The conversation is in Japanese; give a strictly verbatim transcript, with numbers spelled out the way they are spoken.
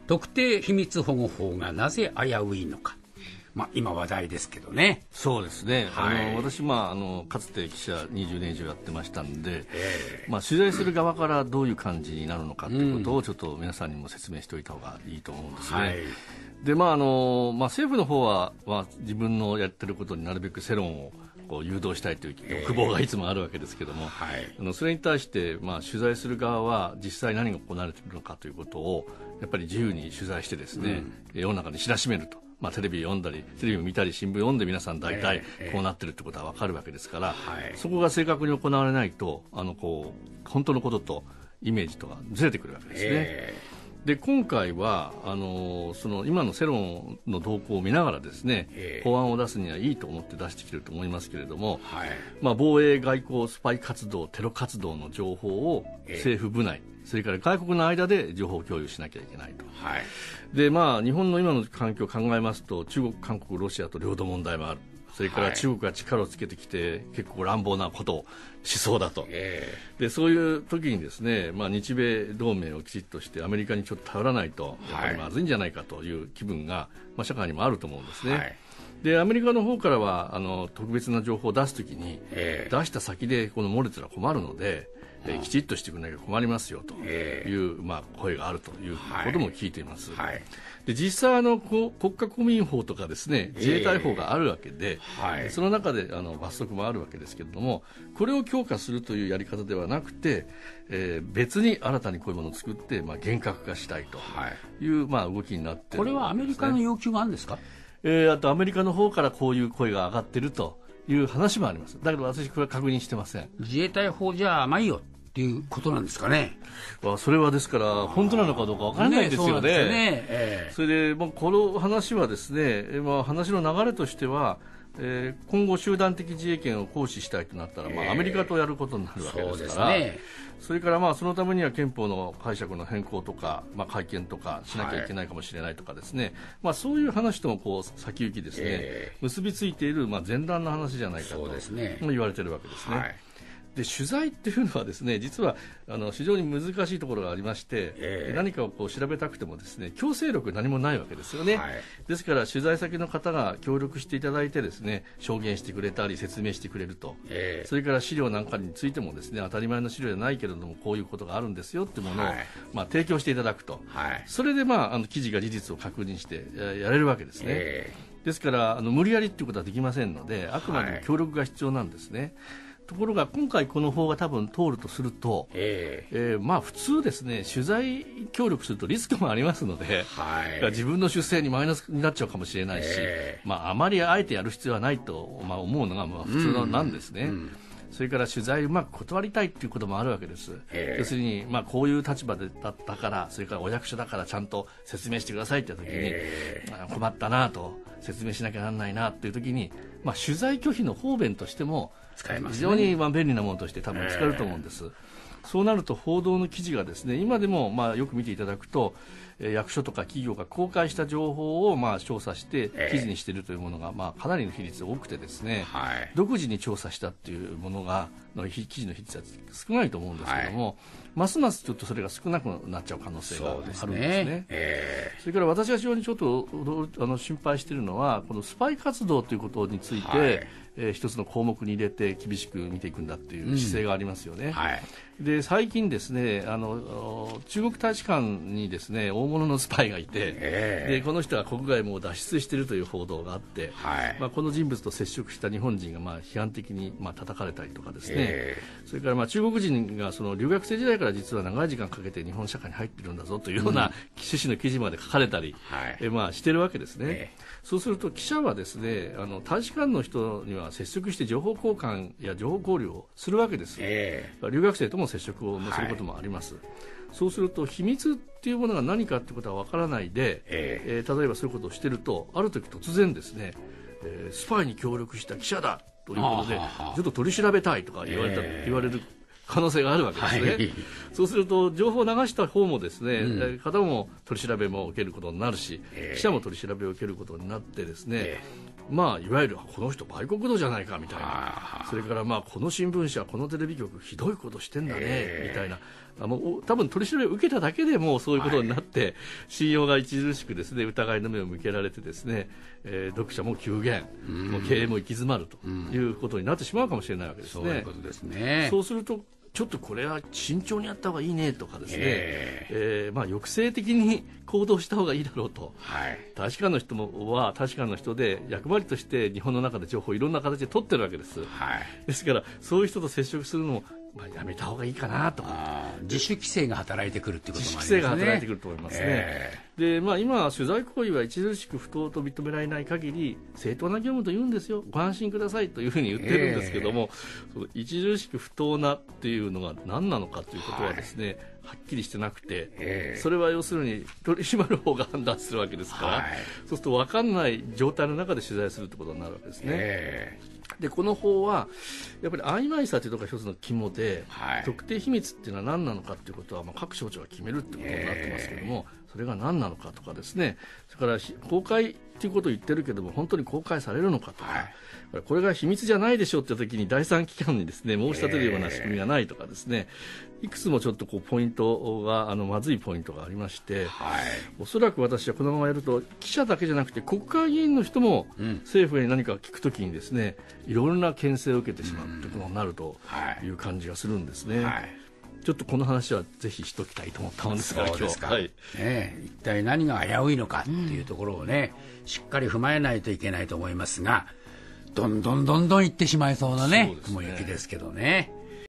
特定秘密保護法がなぜ危ういのか、まあ、今話題ですけどね。 そうですね、 はい、 あの私、まあ、あのかつて記者にじゅうねん以上やってましたんで、えーまあ、取材する側からどういう感じになるのかということをちょっと皆さんにも説明しておいた方がいいと思うんですね。はい、でまああのまあ、政府の方は、まあ、自分のやってることになるべく世論をこう誘導したいという欲望がいつもあるわけですけども、えーはい、あのそれに対して、まあ、取材する側は実際何が行われているのかということをやっぱり自由に取材してですね、うん、世の中に知らしめると。まあ、テレビ読んだりテレビを見たり新聞読んで皆さん大体こうなってるってことは分かるわけですから、えーえー、そこが正確に行われないとあのこう本当のこととイメージとはずれてくるわけですね。えー、で今回はあのその今の世論の動向を見ながらですね、えー、法案を出すにはいいと思って出してきていると思いますけれども、はい、まあ、防衛外交スパイ活動テロ活動の情報を政府部内、えーそれから外国の間で情報共有しなきゃいけないと、はい、でまあ、日本の今の環境を考えますと中国、韓国、ロシアと領土問題もある。それから中国が力をつけてきて結構乱暴なことをしそうだと、えー、でそういう時にですね、まあ、日米同盟をきちっとしてアメリカにちょっと頼らないとやっぱりまずいんじゃないかという気分が、まあ、社会にもあると思うんですね。はい、でアメリカの方からはあの特別な情報を出すときに、えー、出した先でこの漏れたら困るのでえー、きちっとしてくれなきゃ困りますよという、えーまあ、声があるということも聞いています。はいはい、で実際あの国家公民法とかですね自衛隊法があるわけで、えーはい、その中であの罰則もあるわけですけれどもこれを強化するというやり方ではなくて、えー、別に新たにこういうものを作って、まあ、厳格化したいという、まあ、動きになっているんですね。 これはアメリカの要求があるんですか？ えー、あとアメリカの方からこういう声が上がっているという話もあります。だけど私これは確認してません。 自衛隊法じゃ甘いよっていうことなんですかね。 それはですから本当なのかどうか分からないですよね。 ね、そうね、えー、 それで、まあ、この話はですね、まあ、話の流れとしては、えー、今後集団的自衛権を行使したいとなったら、まあ、アメリカとやることになるわけですから、えー そ, ね、それからまあそのためには憲法の解釈の変更とか、まあ、改憲とかしなきゃいけないかもしれないとかですね、はい、まあ、そういう話ともこう先行きですね、えー、結びついている、まあ、前段の話じゃないかと言われているわけですね。はい、で取材っていうのはですね実はあの非常に難しいところがありまして、えー、何かをこう調べたくてもですね強制力何もないわけですよね。はい、ですから取材先の方が協力していただいてですね証言してくれたり説明してくれると、えー、それから資料なんかについてもですね当たり前の資料じゃないけれどもこういうことがあるんですよっていうものを、はい、まあ、提供していただくと、はい、それで、まあ、あの記事が事実を確認してやれるわけですね。えー、ですからあの無理やりということはできませんのであくまでも協力が必要なんですね。はい、ところが今回この法が多分通るとすると、えーえーまあ、普通ですね取材協力するとリスクもありますので、はい、自分の出世にマイナスになっちゃうかもしれないし、えーまあ、あまりあえてやる必要はないと、まあ、思うのがまあ普通なんですね。うんうん、それから取材うまく断りたいということもあるわけです。えー、要するに、まあ、こういう立場でだったからそれからお役所だからちゃんと説明してくださいって時に、えーまあ、困ったなと説明しなきゃならないなという時に、まあ、取材拒否の方便としても使えますね、非常にまあ便利なものとして多分使えると思うんです。えー、そうなると報道の記事がですね今でもまあよく見ていただくと、えー、役所とか企業が公開した情報をまあ調査して記事にしているというものがまあかなりの比率多くてですね、はい、独自に調査したっていうものがの記事の比率は少ないと思うんですけども、はい、ますますちょっとそれが少なくなっちゃう可能性があるんですね。そうですね。えー、それから私が非常にちょっとあの心配しているのはこのスパイ活動ということについて、はい、えー、一つの項目に入れて厳しく見ていくんだという姿勢がありますよね。うん、はい、で最近ですねあの中国大使館にですね大物のスパイがいて、えー、でこの人は国外も脱出しているという報道があって、はい、まあ、この人物と接触した日本人がまあ批判的にまあ叩かれたりとかですね、えー、それからまあ中国人がその留学生時代から実は長い時間かけて日本社会に入っているんだぞというような趣旨の記事まで書かれたり、はい、えまあ、しているわけですね。えー、そうすると記者はですねあの大使館の人には接触して情報交換や情報交流をするわけです。えー、留学生とも接触をすることもあります。はい、そうすると秘密っていうものが何かということは分からないで、えーえー、例えばそういうことをしているとある時突然ですね、えー、スパイに協力した記者だということでちょっと取り調べたいとか言われた、えー、言われる可能性があるわけですね。はい、そうすると情報を流した方もですね、うん、方も取り調べも受けることになるし、えー、記者も取り調べを受けることになってですね、えーまあ、いわゆるこの人売国奴じゃないかみたいな、それからまあこの新聞社このテレビ局ひどいことしてんだね、えー、みたいな、あの多分取り調べを受けただけでもそういうことになって、はい、信用が著しくですね疑いの目を向けられてですね、えー、読者も急減、もう経営も行き詰まるということになってしまうかもしれないわけですね。 そういうことですね。 そうするとちょっとこれは慎重にやった方がいいねとかですね、えーえーまあ、抑制的に行動した方がいいだろうと、はい、確かの人もは確かの人で役割として日本の中で情報をいろんな形で取ってるわけです、はい、ですからそういう人と接触するのも、まあ、やめた方がいいかなとか、 自主規制が働いてくるということもありますね。 自主規制が働いてくると思いますね、えーでまあ、今、取材行為は著しく不当と認められない限り正当な業務と言うんですよ、ご安心くださいというふうに言ってるんですけども、えー、その著しく不当なっていうのが何なのかということはですね、はいはっきりしてなくて、えー、それは要するに取り締まる方が判断するわけですから、はい、そうすると分かんない状態の中で取材するということになるわけですね、えー、でこの法はやっぱり曖昧さというのが一つの肝で、はい、特定秘密っていうのは何なのかということは、まあ、各省庁が決めるということになってますけども、えー、それが何なのかとかですね、それから公開ということを言ってるけども本当に公開されるのかとか、はい、これが秘密じゃないでしょうという時に第三機関にですね申し立てるような仕組みがないとかですね、いくつもちょっとこうポイントがあのまずいポイントがありまして、はい、おそらく私はこのままやると記者だけじゃなくて国会議員の人も政府に何か聞くときにですね、いろんな牽制を受けてしまうということになるという感じがするんですね、はい、ちょっとこの話はぜひしときたいと思ったんですが、 そうですか、 今日、はいね、一体何が危ういのかっていうところをね、うん、しっかり踏まえないといけないと思いますが、どんどんどんどんいってしまいそうなね雲行きですけどね。